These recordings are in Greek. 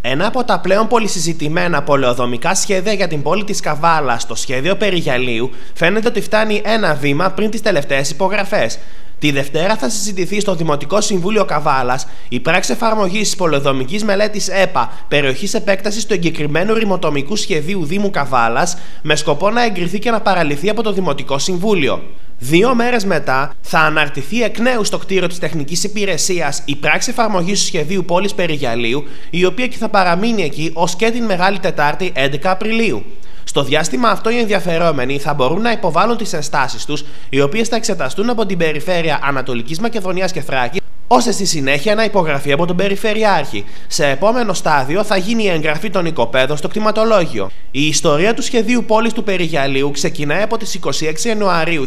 Ένα από τα πλέον πολυσυζητημένα πολεοδομικά σχέδια για την πόλη της Καβάλας, το σχέδιο Περιγιαλίου, φαίνεται ότι φτάνει ένα βήμα πριν τις τελευταίες υπογραφές. Τη Δευτέρα θα συζητηθεί στο Δημοτικό Συμβούλιο Καβάλας η πράξη εφαρμογής της πολεοδομικής μελέτης ΕΠΑ περιοχής επέκτασης του εγκεκριμένου ρημοτομικού σχεδίου Δήμου Καβάλας, με σκοπό να εγκριθεί και να παραλυθεί από το Δημοτικό Συμβούλιο. 2 μέρες μετά θα αναρτηθεί εκ νέου στο κτίριο της Τεχνικής Υπηρεσίας η πράξη εφαρμογής του σχεδίου πόλης Περιγιαλίου, η οποία και θα παραμείνει εκεί ως και την Μεγάλη Τετάρτη 11 Απριλίου. Στο διάστημα αυτό, οι ενδιαφερόμενοι θα μπορούν να υποβάλουν τις ενστάσεις τους, οι οποίες θα εξεταστούν από την Περιφέρεια Ανατολικής Μακεδονίας και Θράκης, ώστε στη συνέχεια να υπογραφεί από τον Περιφερειάρχη. Σε επόμενο στάδιο θα γίνει η εγγραφή των οικοπαίδων στο κτηματολόγιο. Η ιστορία του σχεδίου πόλης του Περιγιαλίου ξεκινάει από τις 26 Ιανουαρίου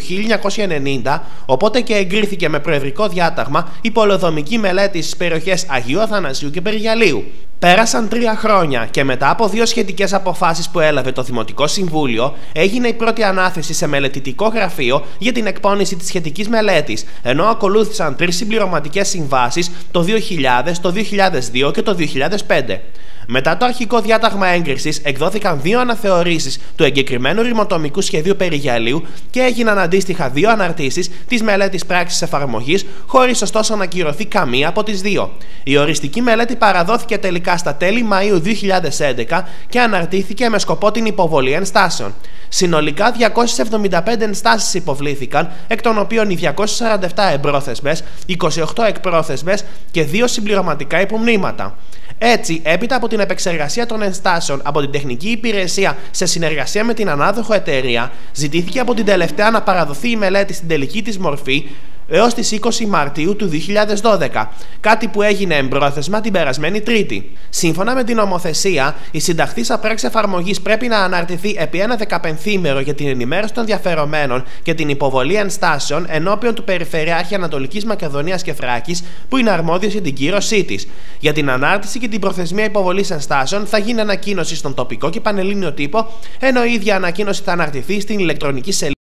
1990, οπότε και εγκρίθηκε με προεδρικό διάταγμα η πολεοδομική μελέτη στις περιοχές Αγίου Αθανασίου και Περιγιαλίου. Πέρασαν 3 χρόνια και μετά από 2 σχετικές αποφάσεις που έλαβε το Δημοτικό Συμβούλιο, έγινε η πρώτη ανάθεση σε μελετητικό γραφείο για την εκπόνηση της σχετικής μελέτης, ενώ ακολούθησαν 3 συμπληρωματικές συμβάσεις το 2000, το 2002 και το 2005. Μετά το αρχικό διάταγμα έγκρισης, εκδόθηκαν 2 αναθεωρήσεις του εγκεκριμένου ρημοτομικού σχεδίου Περιγιαλίου και έγιναν αντίστοιχα 2 αναρτήσεις της μελέτης πράξης εφαρμογής, χωρίς ωστόσο να ακυρωθεί καμία από τις 2. Η οριστική μελέτη παραδόθηκε τελικά στα τέλη Μαΐου 2011 και αναρτήθηκε με σκοπό την υποβολή ενστάσεων. Συνολικά 275 ενστάσεις υποβλήθηκαν, εκ των οποίων οι 247 εμπρόθεσμες, 28 εκπρόθεσμες και 2 συμπληρωματικά υπομνήματα. Έτσι, έπειτα από την επεξεργασία των ενστάσεων από την Τεχνική Υπηρεσία σε συνεργασία με την ανάδοχο εταιρεία, ζητήθηκε από την τελευταία να παραδοθεί η μελέτη στην τελική της μορφή έως τις 20 Μαρτίου του 2012, κάτι που έγινε εμπρόθεσμα την περασμένη Τρίτη. Σύμφωνα με την νομοθεσία, η συνταχθήσα πράξη εφαρμογής πρέπει να αναρτηθεί επί ένα 15ήμερο για την ενημέρωση των ενδιαφερομένων και την υποβολή ενστάσεων ενώπιον του Περιφερειάρχη Ανατολικής Μακεδονίας και Θράκης, που είναι αρμόδιος για την κύρωσή της. Για την ανάρτηση και την προθεσμία υποβολής ενστάσεων θα γίνει ανακοίνωση στον τοπικό και πανελλήνιο τύπο, ενώ η ίδια ανακοίνωση θα αναρτηθεί στην ηλεκτρονική σελίδα